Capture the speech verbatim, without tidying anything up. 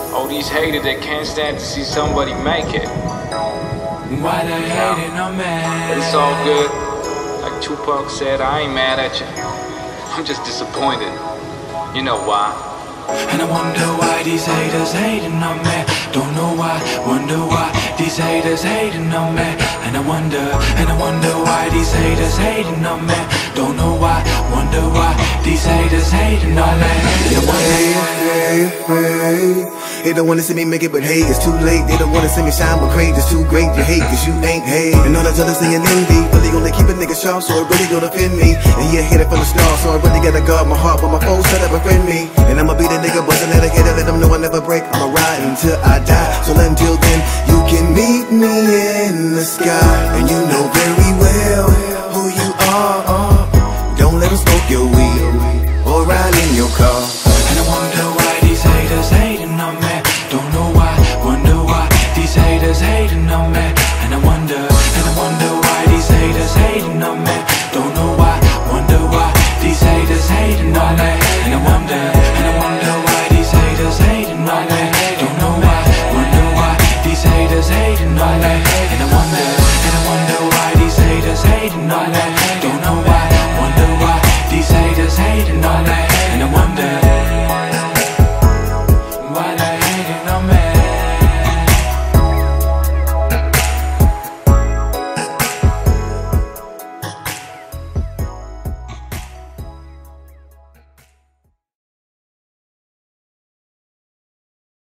Oh, these haters that can't stand to see somebody make it. Why they hating on me? But it's all good. Like Tupac said, I ain't mad at you. I'm just disappointed. You know why? And I wonder why these haters hating on me. Don't know why, wonder why these haters hating on me. And I wonder, and I wonder why these haters hating on me. Don't know why, wonder why these haters hating on me. And I wonder hey, hey, hey. They don't wanna see me make it, but hey, it's too late. They don't wanna see me shine, but Krayzie, it's too great. You hate, cause you ain't hey. And all that jealousy and envy really only keep a nigga sharp, so it really gonna offend me. And yeah, hit it from the start, so I really gotta guard my heart. But my foes try to befriend me, and I'ma be the nigga buzzing at a hitter, let them know I never break. I'ma ride until I die, so until then, you can meet me in the sky. And you know very well who you are. Don't let them smoke your weed or ride in your car. And I wonder why these haters hating on me. Don't know why, wonder why these haters hating on me. And I wonder, and I wonder why these haters hating on me. Don't know why, wonder why these haters hating on me. And I wonder, and I wonder why these haters hating on me. Don't know why, wonder why these haters hating on me. And I wonder, and I wonder why these haters hating on me.